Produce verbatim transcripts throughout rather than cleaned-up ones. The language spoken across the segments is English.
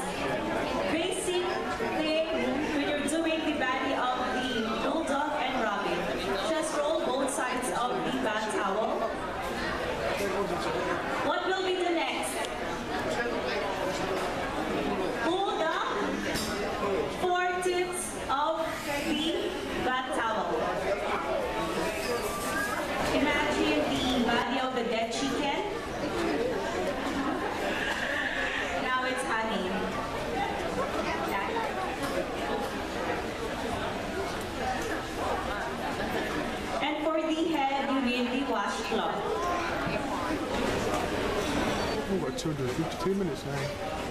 Basic thing when you're doing the body of the bulldog and rabbit. Just roll both sides of the bath towel. What will be the next? Pull the four tips of the bath towel. Imagine the body of the dead chicken. Now it's honey. And for the head, you need the washcloth. We've got two hundred fifty-two minutes now.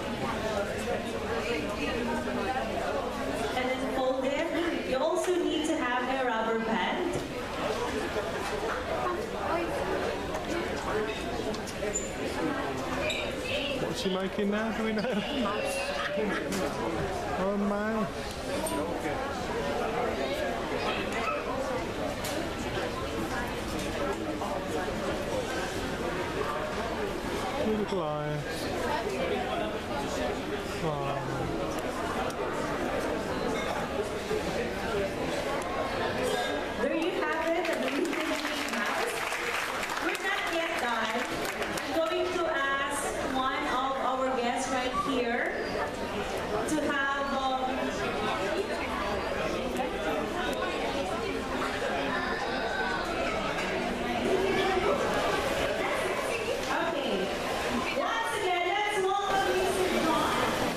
And then fold it. You also need to have a rubber band. What's she making now? Do we know? Oh man. Two little eyes. Oh. There you have it, the Little Pink Mouse. We're not yet done. I'm going to ask one of our guests right here to have um, okay. Once again, let's welcome Mister John.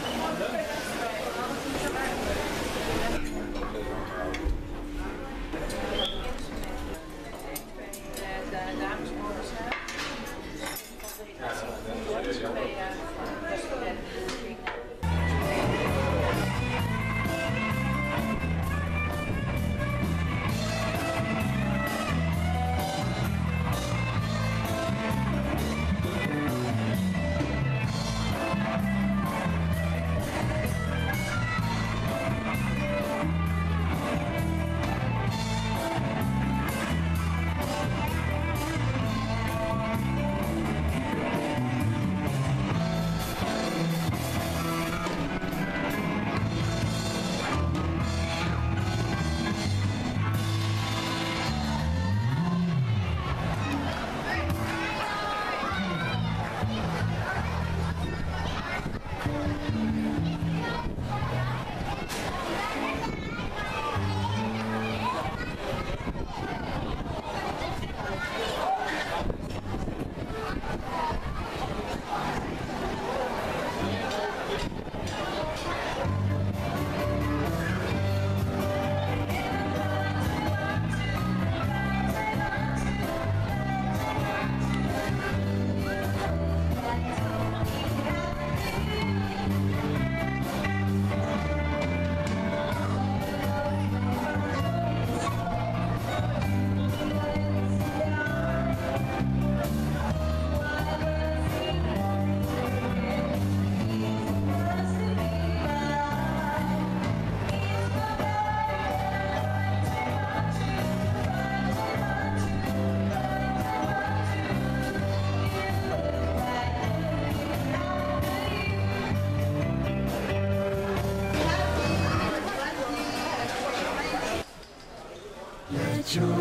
Let your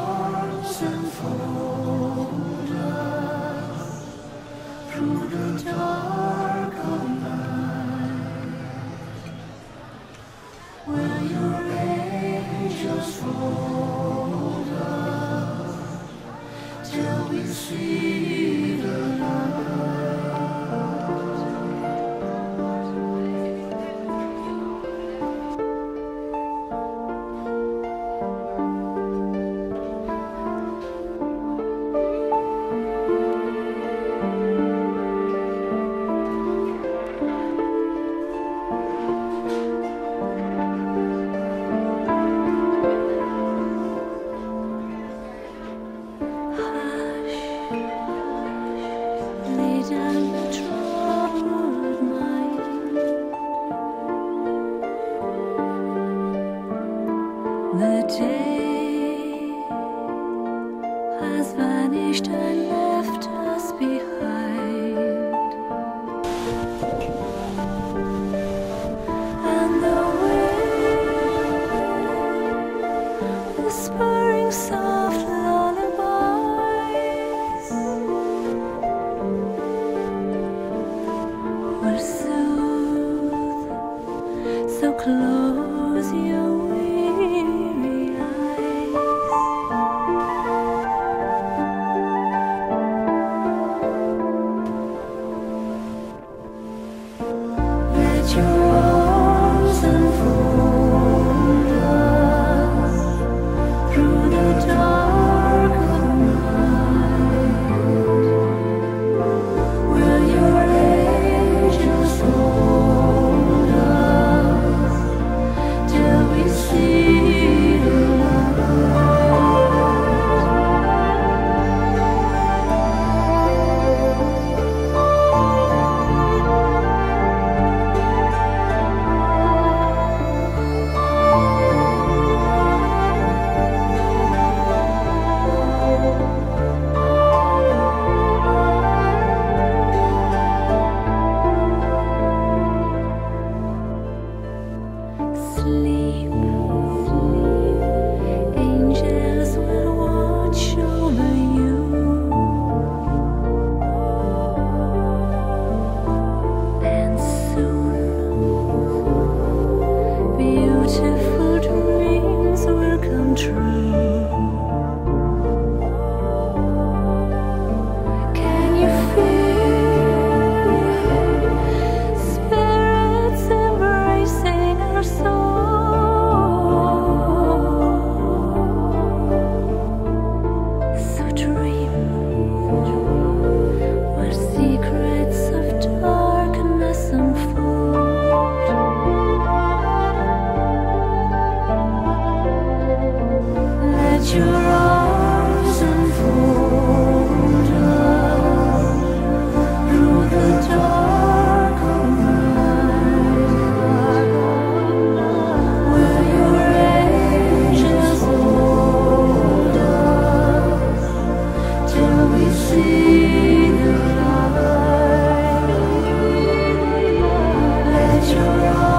arms enfold us through the dark of night. Will your angels fold us till we see the light? The day has vanished and left us behind. close your weary eyes. Let your arms enfold us through the dark of night. Will your angels hold us till we see the sleep. Angels will watch over you, and soon beautiful dreams will come true. Can you feel spirits embracing our soul? So dream where secrets of darkness unfold. Let your arms enfold us through the dark of night. Will your angels hold us till we see the light? Let your